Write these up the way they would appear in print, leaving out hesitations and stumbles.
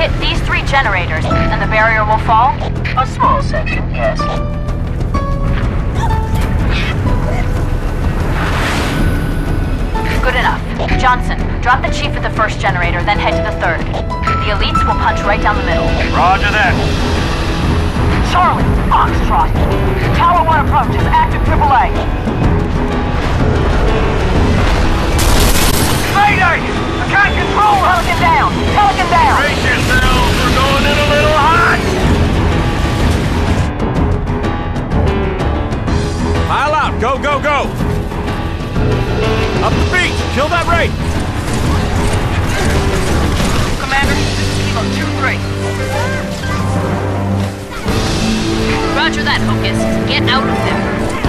hit these 3 generators, and the barrier will fall? A small section, yes. Good enough. Johnson, drop the chief at the 1st generator, then head to the 3rd. The elites will punch right down the middle. Roger that. Charlie, Foxtrot. Tower 1 approach is active AAA. Mayday! I can't control her! Pelican down! Pelican down! Brace yourselves, we're going in a little hot! Pile out! Go, go, go! Up the beach! Kill that rate! Commander, this is Kilo 2-3. Roger that, Hocus. Get out of there.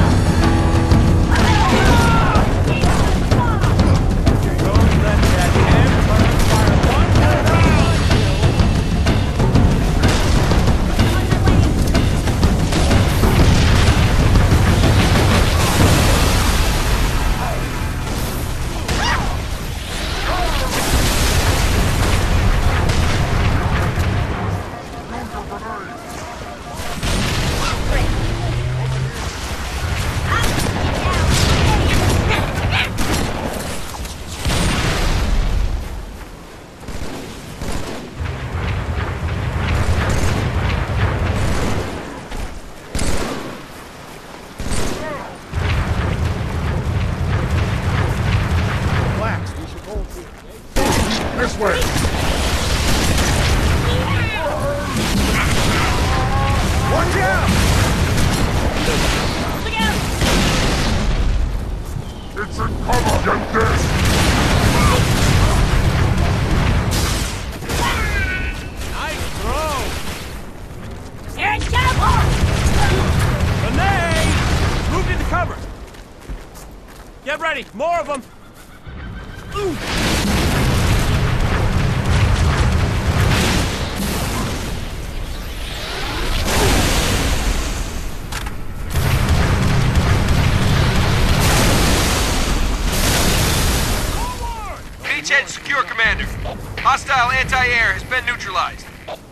This way! Watch out! It's in cover! Get this! Nice throw! Here it comes! Grenade! Move into cover! Get ready! More of them! Ooh. Beachhead secure, Commander. Hostile anti-air has been neutralized.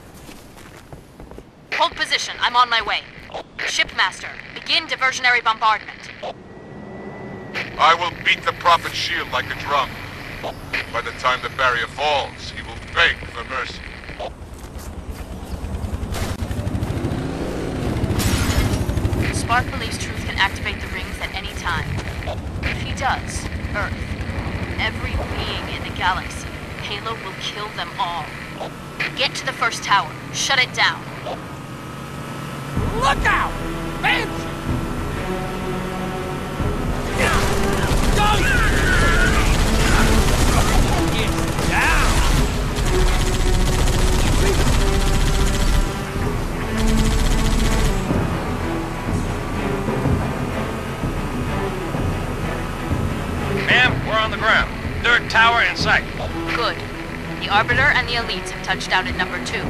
Hold position. I'm on my way. Shipmaster, begin diversionary bombardment. I will beat the Prophet's shield like a drum. By the time the barrier falls, he will beg for mercy. Spark believes Truth can activate the rings at any time. If he does, Earth, every being in the galaxy, Halo will kill them all. Get to the 1st tower. Shut it down. Look out! Banshee! It's down! Ma'am, we're on the ground. 3rd tower in sight. Good. The Arbiter and the elites have touched down at number 2.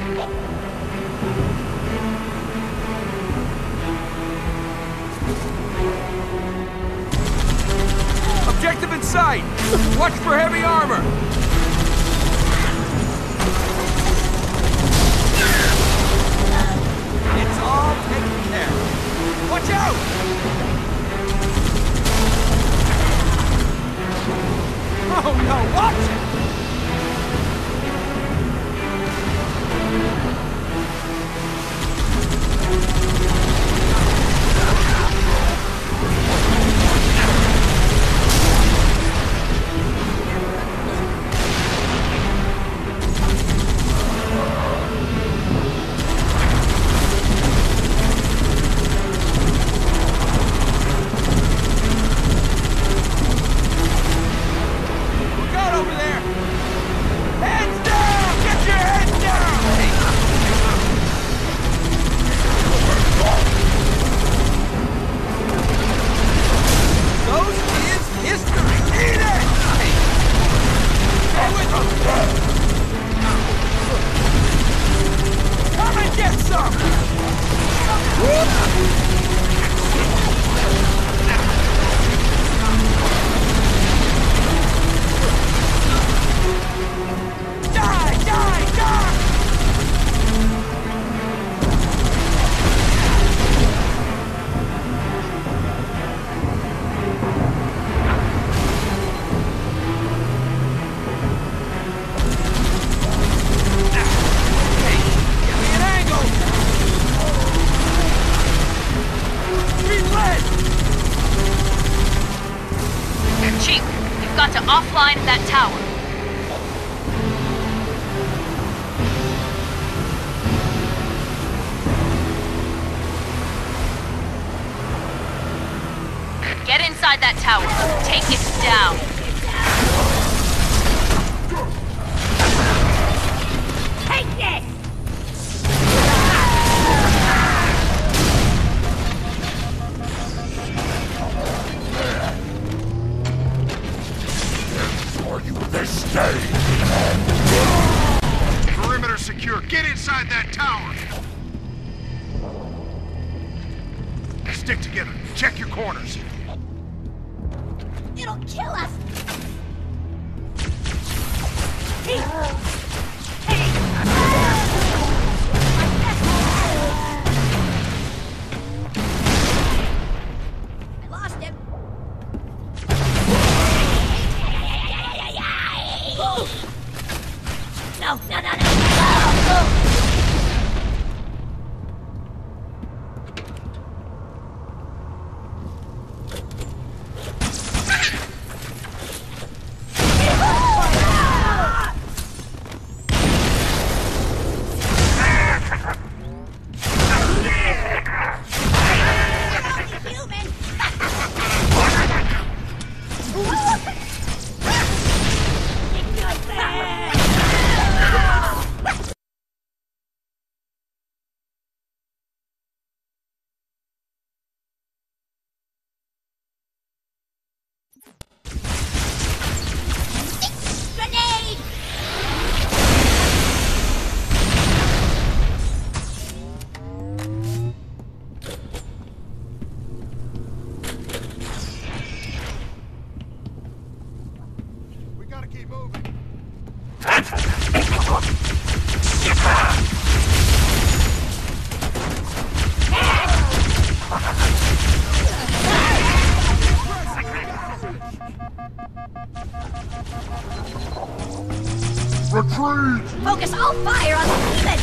Objective in sight! Watch for heavy armor! It's all taken care of. Watch out! Oh no, watch it! inside that tower. Take it down. Take this! For you this day! Perimeter secure. Get inside that tower! Stick together. Check your corners. It'll kill us! Hey! I lost him. No! Grenade! We gotta keep moving. Retreat! Focus all fire on the demon!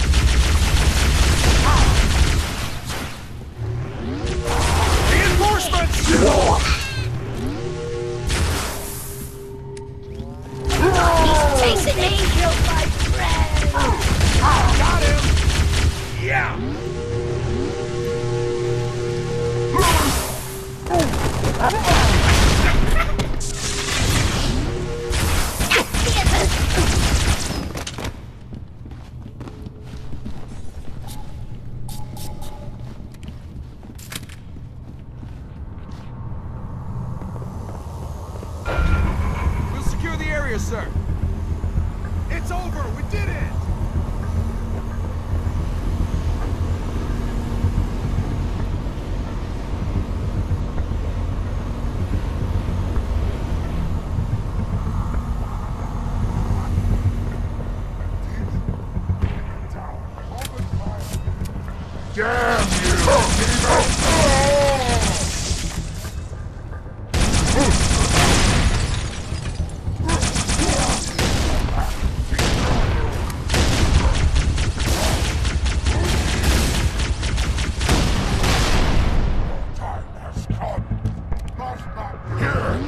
Reinforcements! He's chasing angel, my friend! Got him! Yeah! We'll secure the area, sir. It's over. We did it. Damn you! Time has come. Must not here.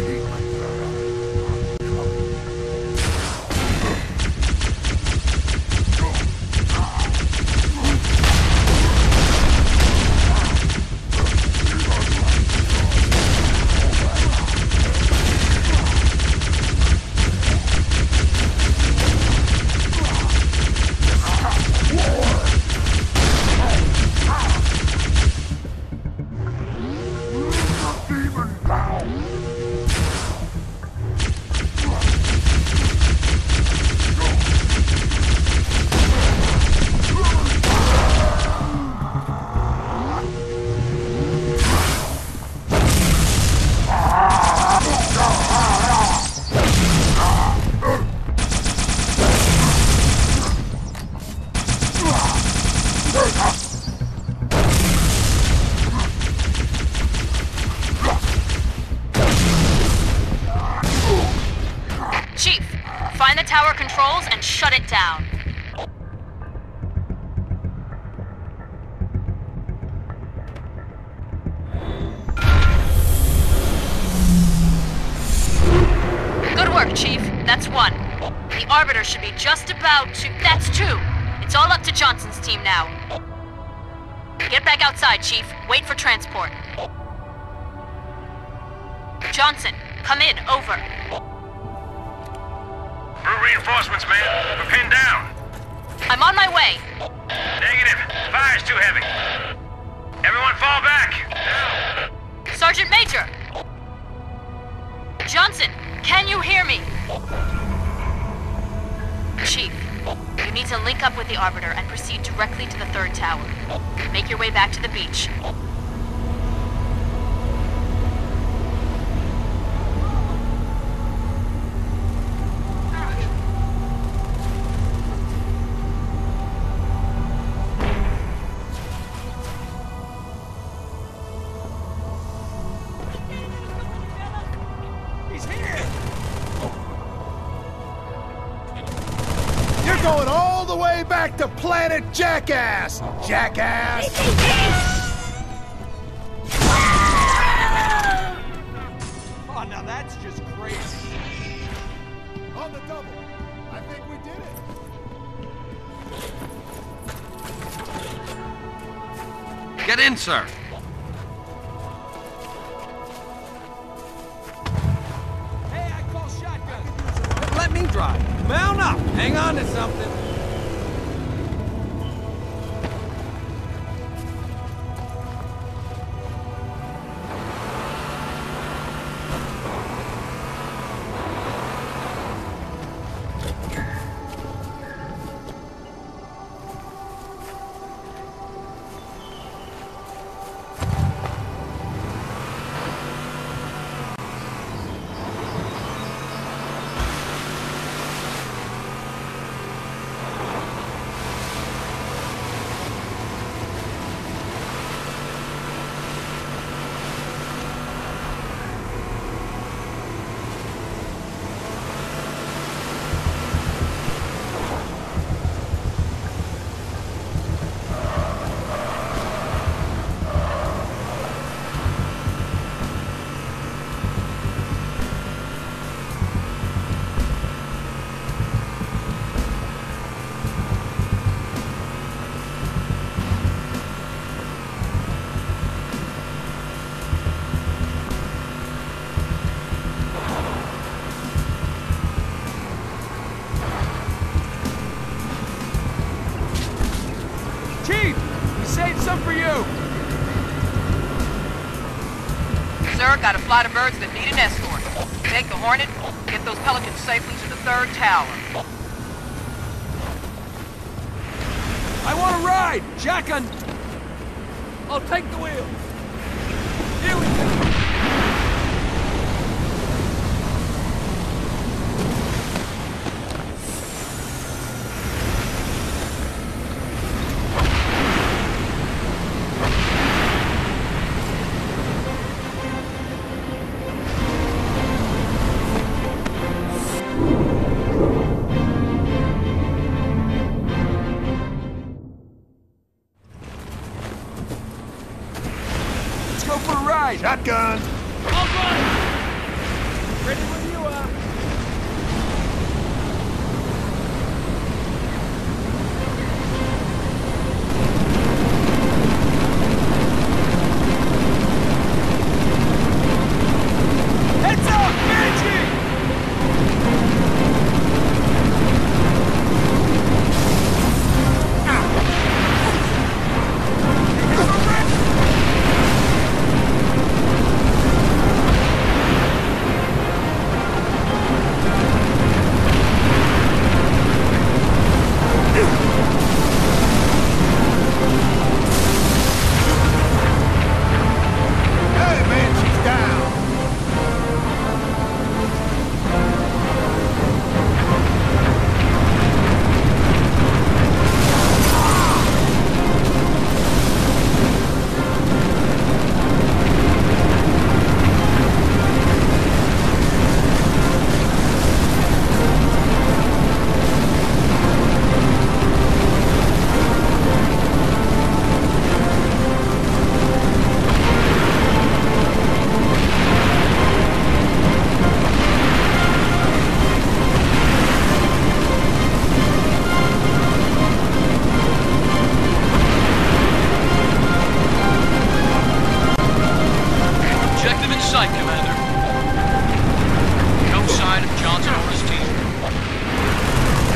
Demon down! Chief, find the tower controls and shut it down. Good work, Chief. That's one. The Arbiter should be just about to... That's two. It's all up to Johnson's team now. Get back outside, Chief. Wait for transport. Johnson, come in, over. We're reinforcements, man. We're pinned down. I'm on my way. Negative. Fire's too heavy. Everyone fall back. Now. Sergeant Major! Johnson, can you hear me? Chief, you need to link up with the Arbiter and proceed directly to the third tower. Make your way back to the beach. Going all the way back to Planet Jackass! Jackass! Oh, now that's just crazy. On the double. I think we did it. Get in, sir. Hey, I call shotgun. Let me drive. Mount up. Hang on to something. Some for you! Sir, got a flight of birds that need an escort. Take the Hornet, get those Pelicans safely to the third tower. I want to ride! Shotgun! I'll take the wheel. Here we go! Shotgun! All right! Ready when you are. Heads up, Bungie!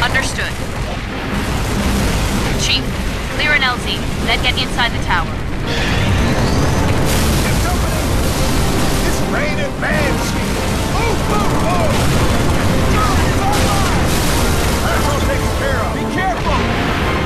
Understood. Chief, clear an LZ, then get inside the tower. It's raining Banshee! Move, move, move! That's all taken care of. Be careful!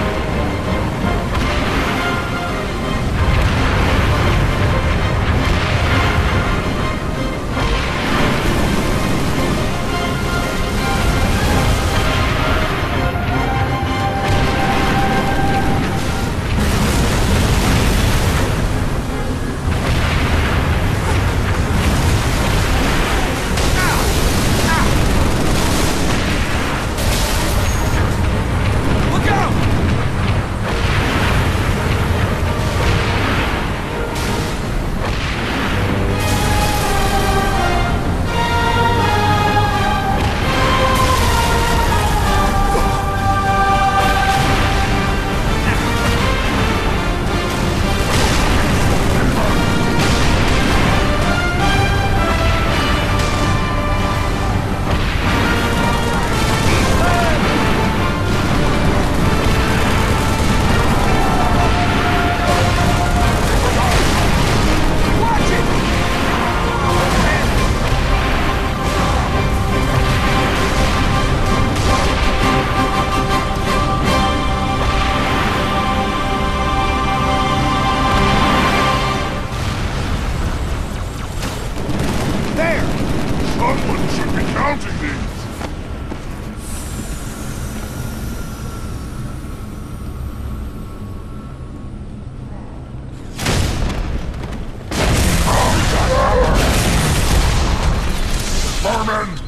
Someone should be counting these! Fireman!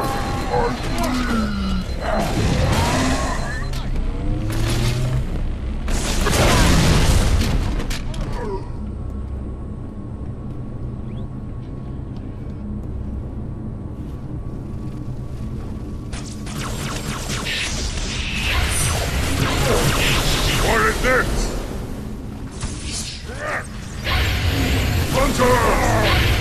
What is this? Hunter!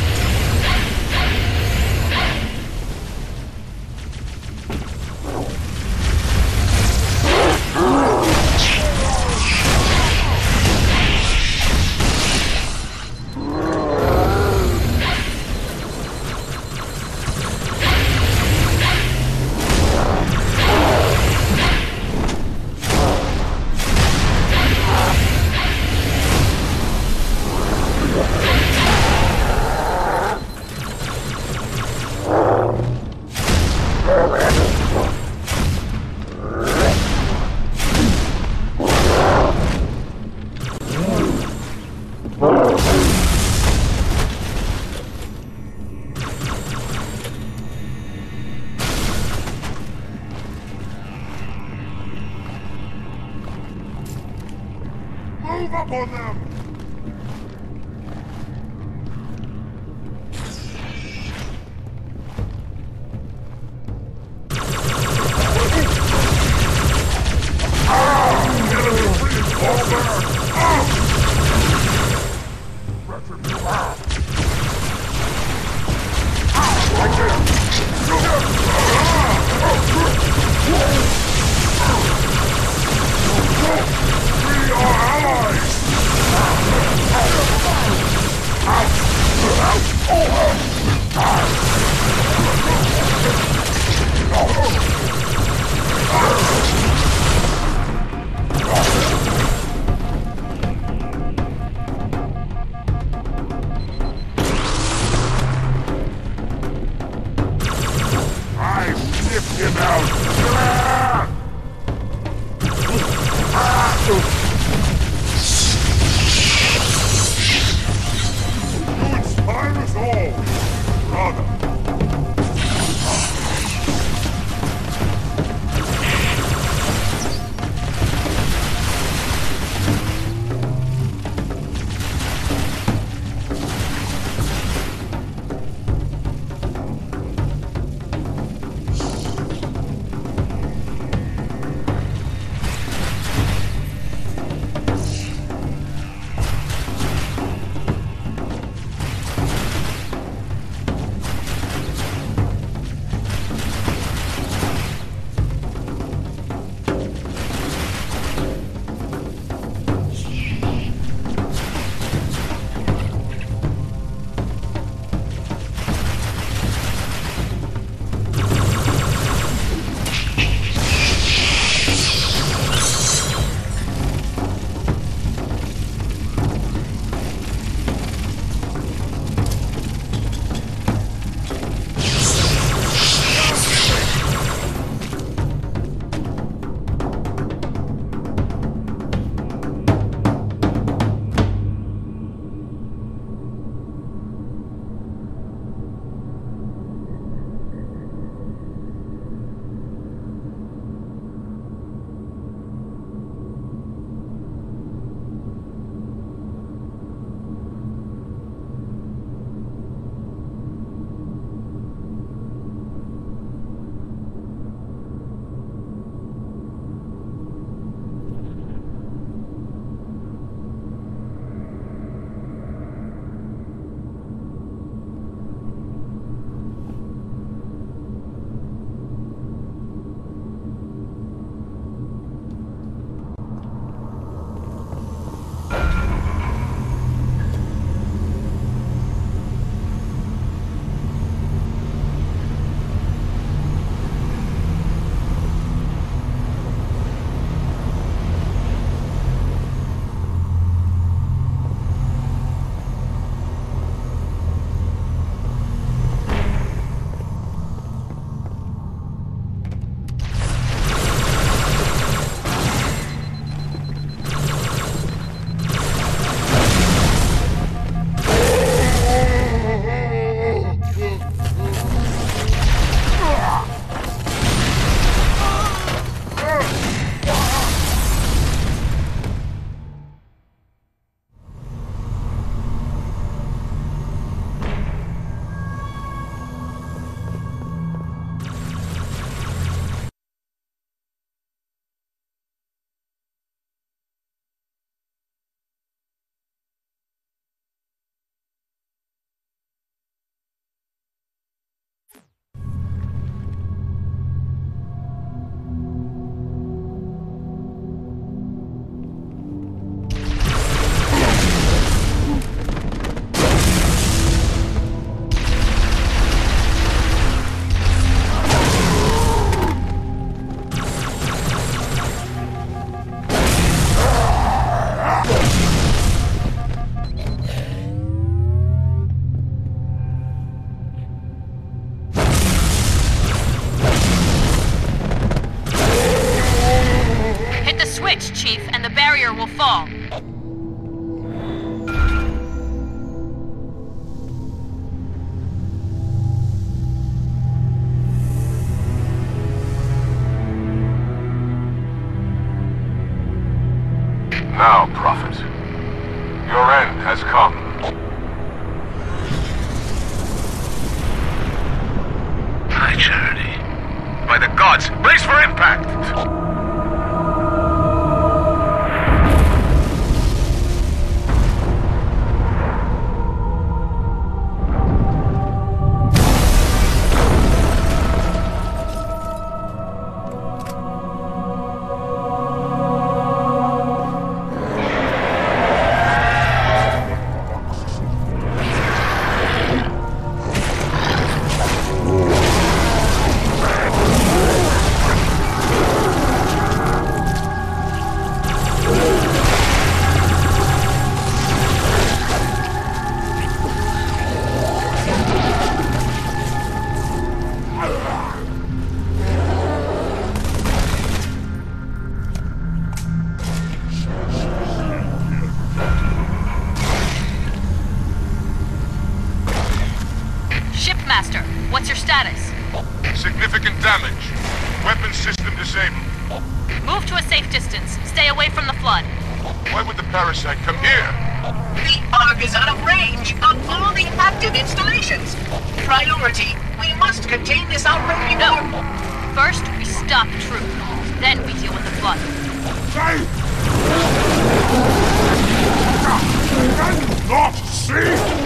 Move up on them! Enemy reinforcer! Right there! We are allies! Switch, Chief, and the barrier will fall. Now, Prophet, your end has come. High Charity. By the gods, brace for impact! Shipmaster, what's your status? Significant damage. Weapon system disabled. Move to a safe distance. Stay away from the flood. Why would the parasite come here? The Ark is out of range on all the active installations. Priority, we must contain this outbreak. No. First, we stop Truth. Then we deal with the flood. Not see!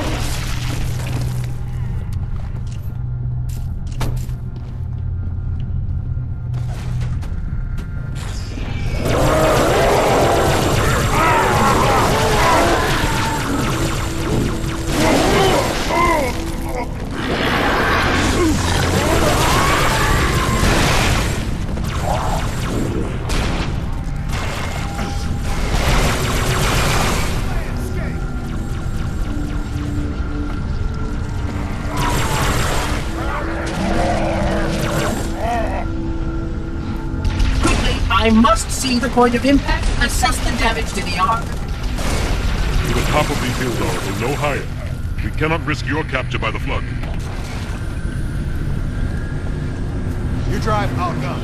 I must see the point of impact, assess the damage to the Ark. To the top of these hills, Oracle, no higher. We cannot risk your capture by the flood. You drive, I'll go.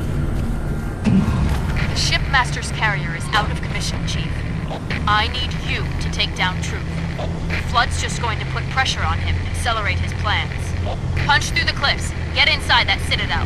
The Shipmaster's carrier is out of commission, Chief. I need you to take down Truth. The flood's just going to put pressure on him and accelerate his plans. Punch through the cliffs. Get inside that citadel.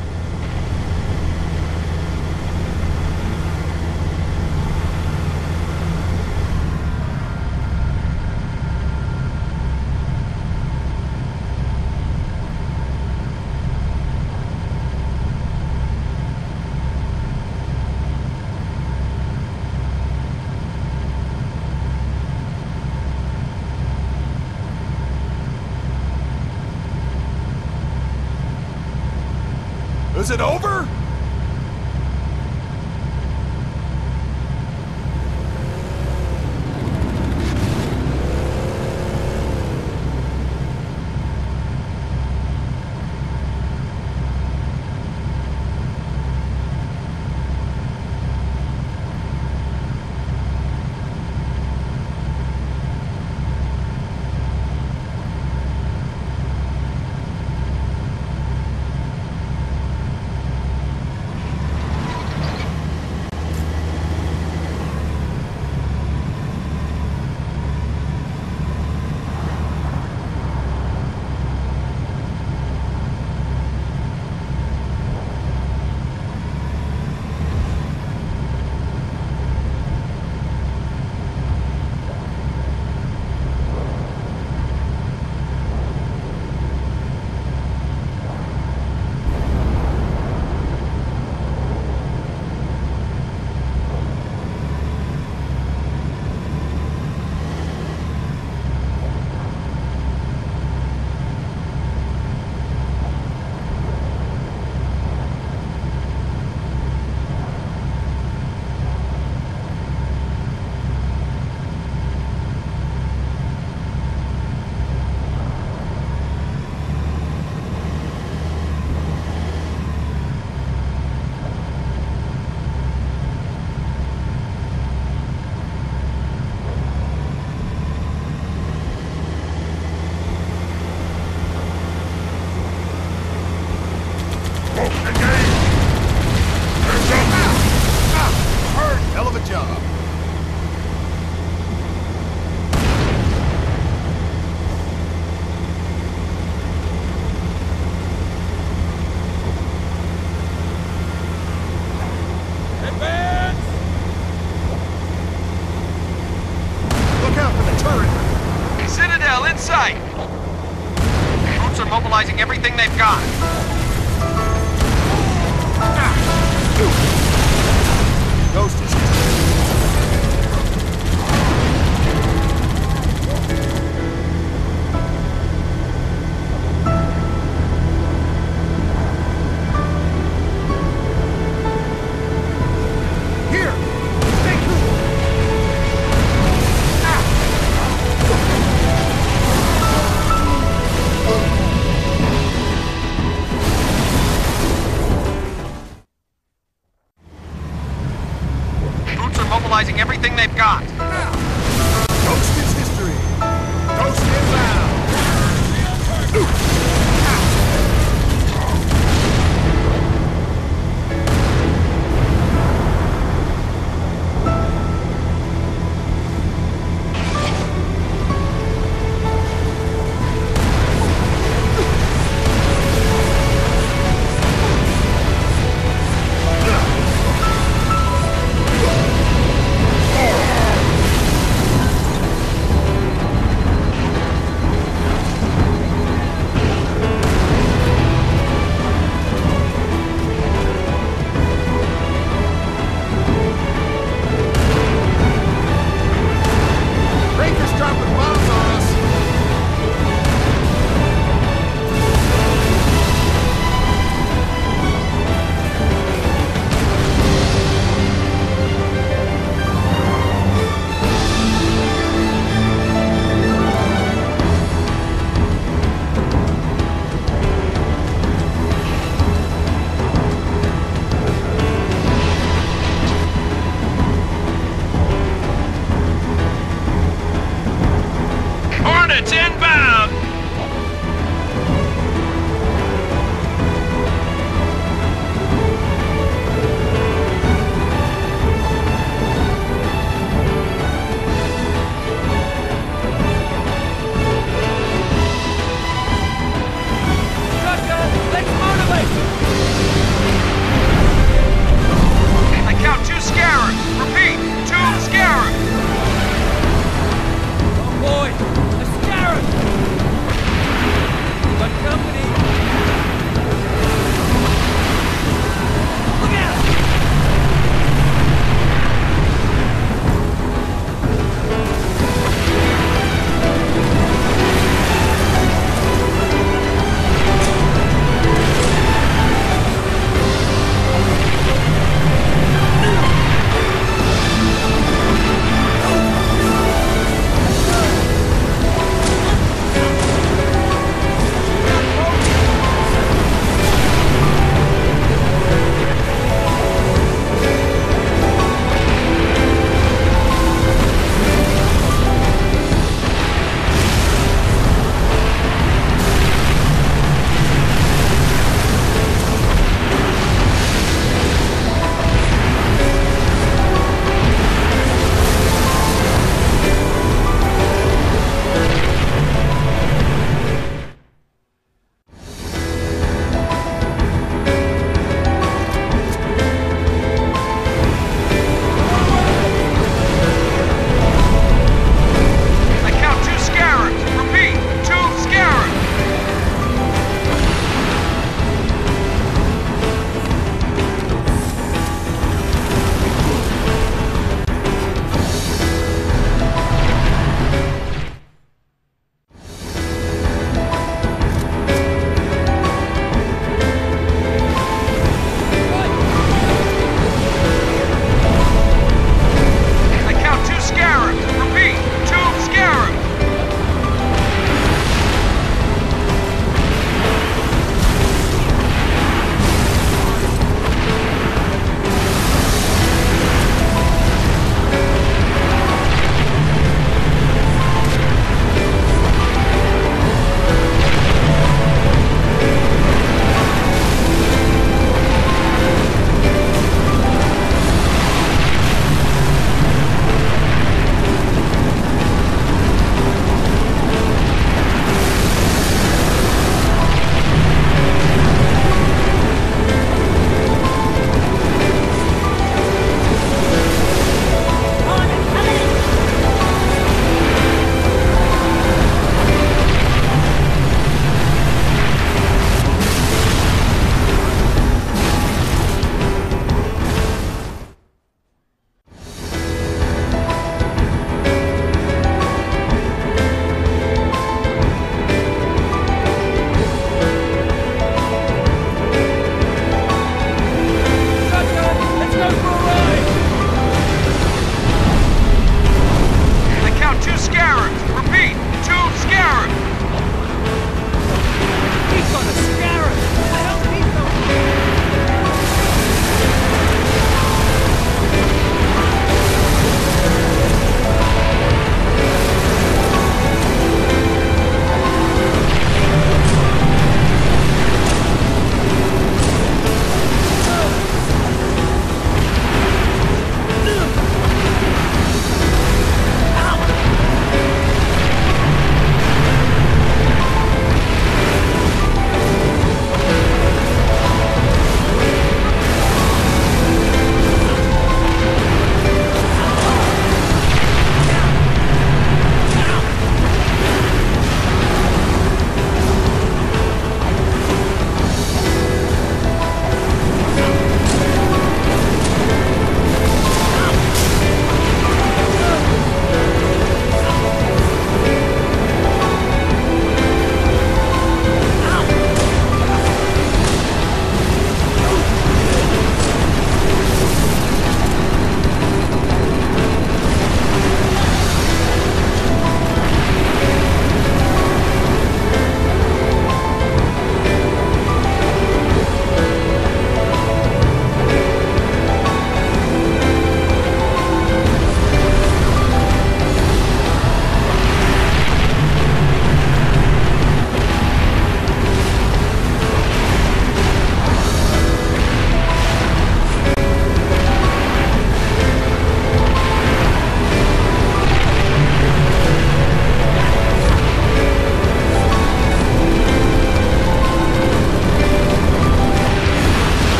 Is it over? Citadel in sight! Troops are mobilizing everything they've got. Ghost is here. Stay cool. Troops are mobilizing everything they've got. Ghost is history. Ghost inbound.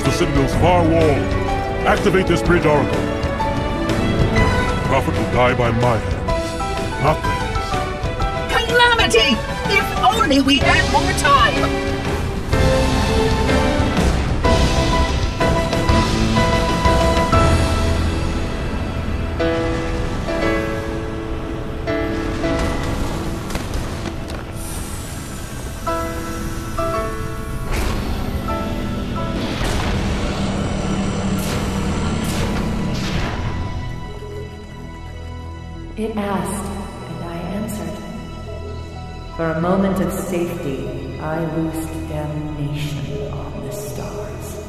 the Citadel's far wall. Activate this bridge oracle. The Prophet will die by my hands, not theirs. Calamity! If only we had more time! It asked, and I answered. For a moment of safety, I loosed damnation on the stars.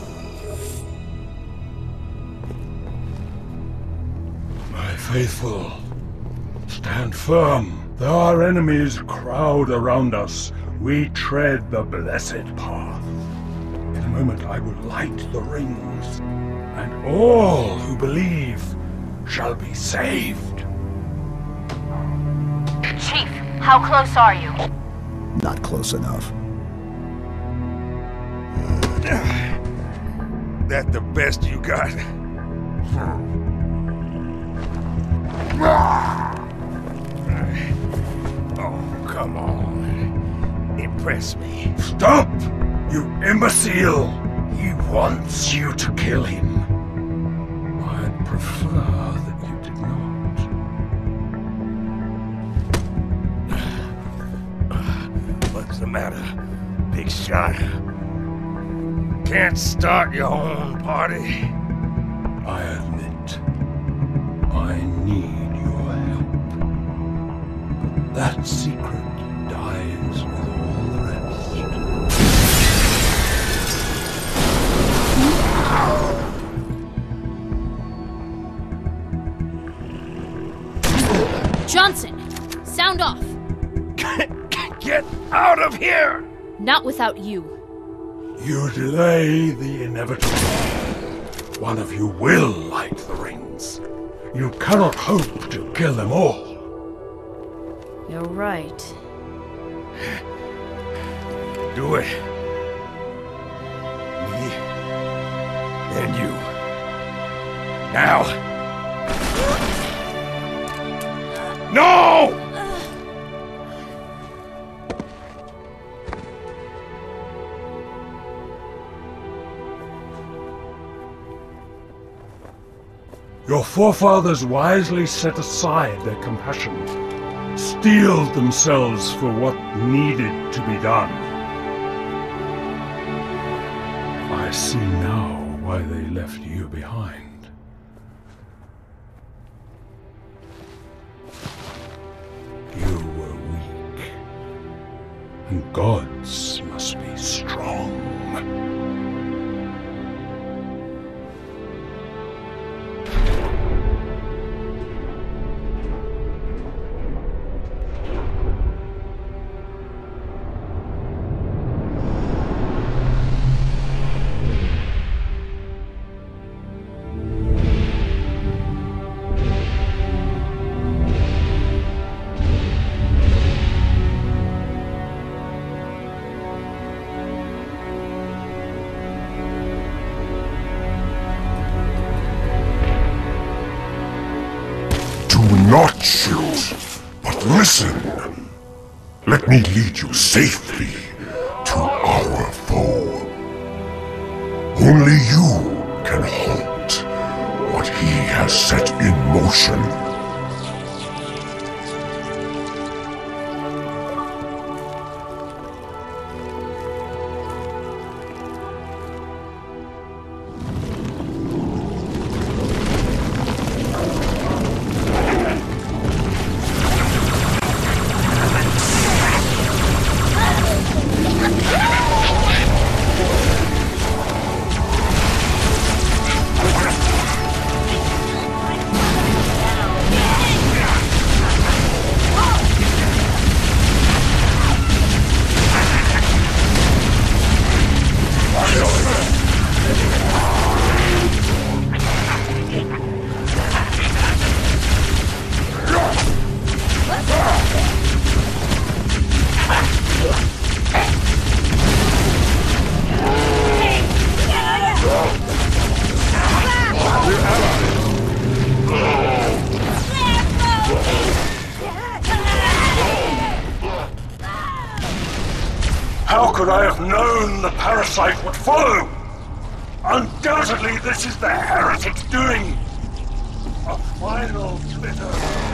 My faithful, stand firm. Though our enemies crowd around us, we tread the blessed path. In a moment I will light the rings, and all who believe shall be saved. Chief, how close are you? Not close enough. That the best you got? Oh, come on. Impress me. Stop! You imbecile! He wants you to kill him. I'd prefer that you did not. What's the matter, big shot? Can't start your own party? I admit, I need your help. But that secret dies with all the rest. Johnson! Sound off! Get out of here! Not without you. You delay the inevitable. One of you will light the rings. You cannot hope to kill them all. You're right. Do it. Me and you. Now! No! Your forefathers wisely set aside their compassion, steeled themselves for what needed to be done. I see now why they left you behind. You were weak, and gods must be strong. Not shoot, but listen. Let me lead you safely to our foe. Only you can halt what he has set in motion. could I have known the parasite would follow? Undoubtedly, this is the heretic's doing. A final glitter.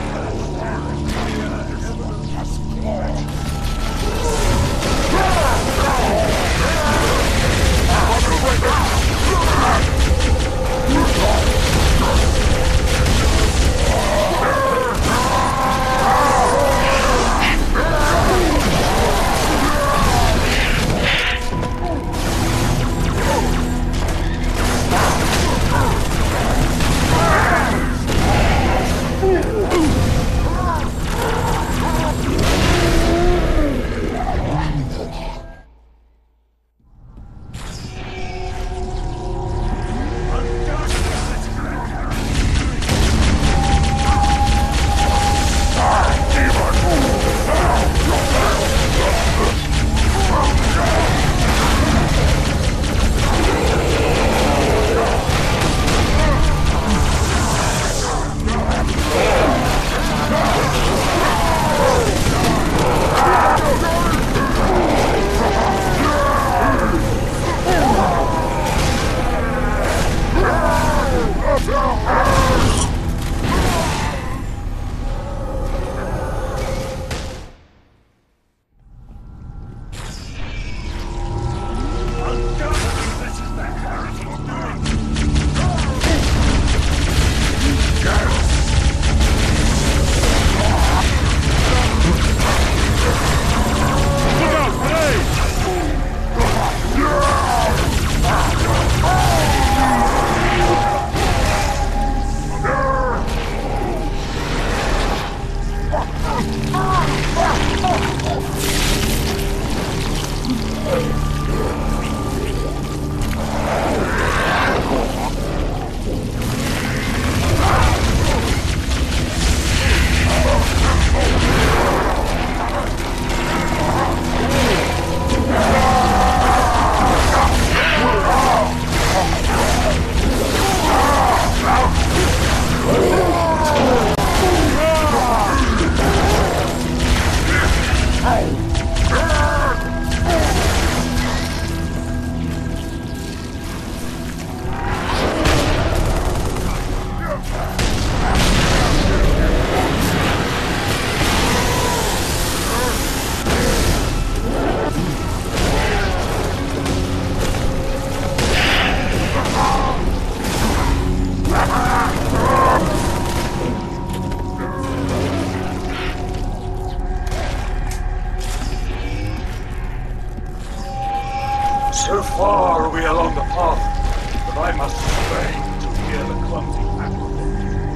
So far are we along the path that I must stray to hear the clumsy acrobat.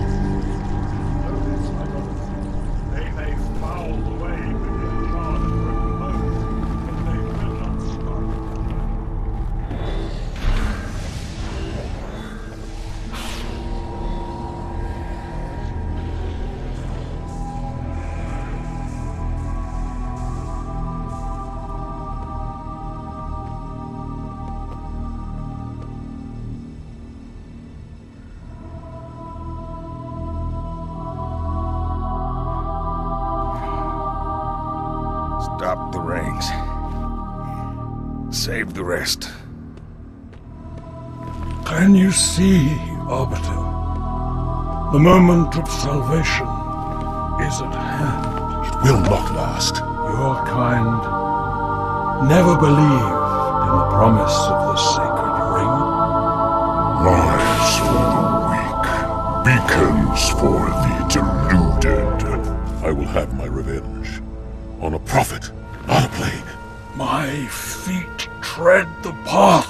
Notice, my brothers, they may foul the way with their charred and broken bones, but they will not stop. Stop the rings. Save the rest. Can you see, Arbiter? The moment of salvation is at hand. It will not last. Your kind never believed in the promise of the sacred ring. Lies for the weak, beacons for the deluded. I will have my revenge. On a prophet, not a plague. My feet tread the path.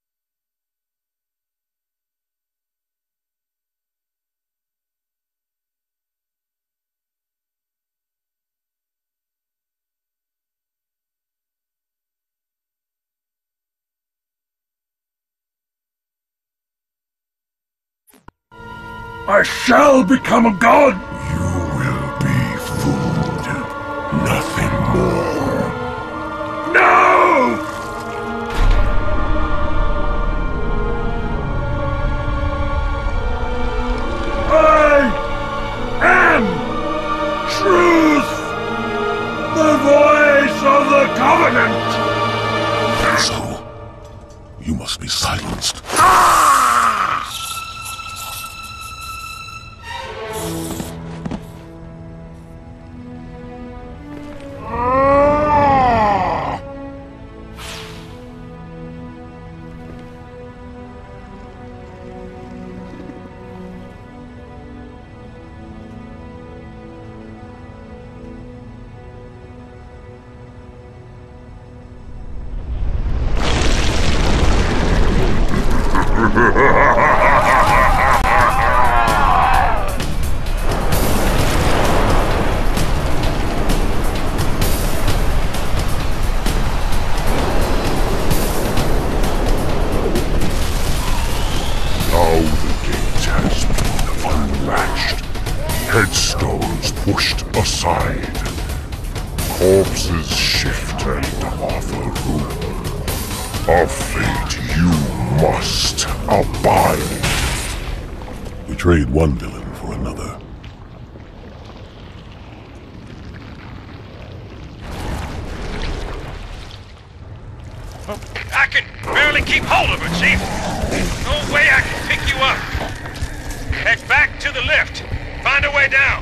I shall become a god! You will be food, nothing more. No! I am truth! The voice of the Covenant! Headstones pushed aside. Corpses shift and offer room. A fate you must abide. We trade one villain for another. I can barely keep hold of her, Chief. No way I can pick you up. Head back to the lift. Find a way down.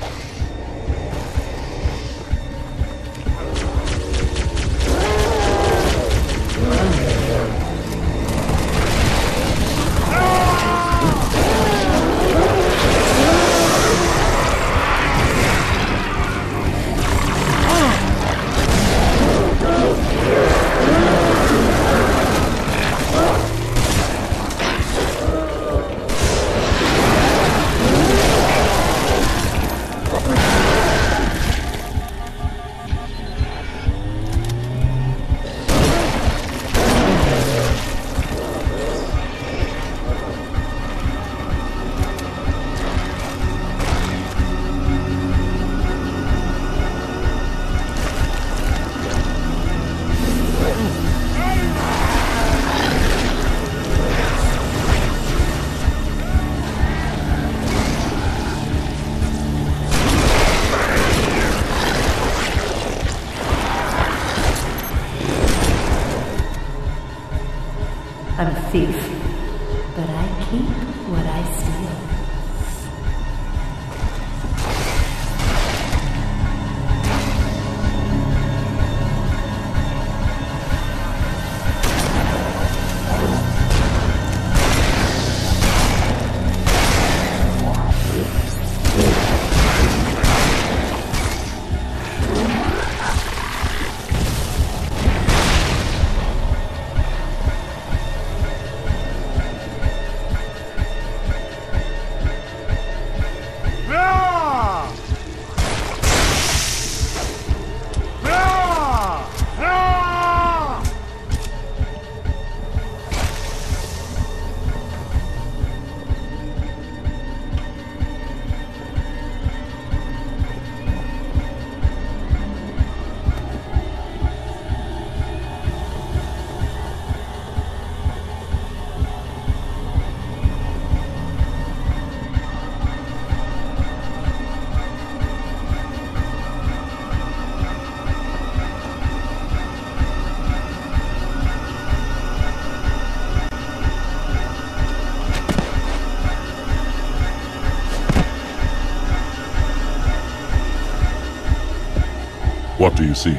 I'm a thief, but I keep what I steal. What do you see?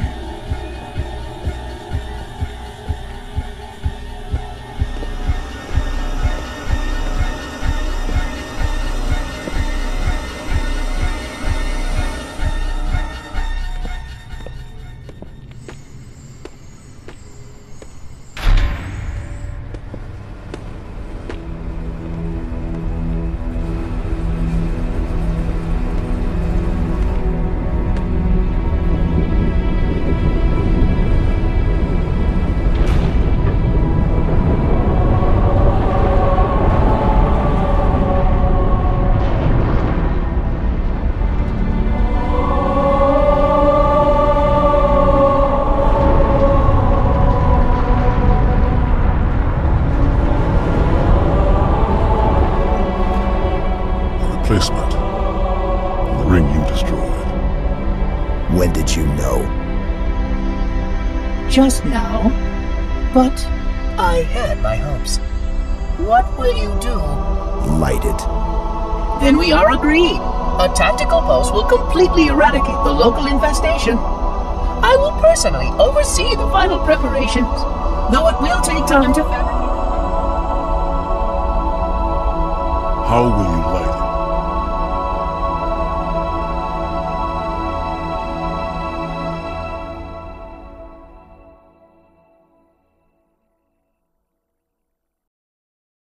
Replacement. The ring you destroyed. When did you know? Just now. But I had my hopes. What will you do? Light it. Then we are agreed. A tactical post will completely eradicate the local infestation. I will personally oversee the final preparations, though it will take time to fabricate. How will you light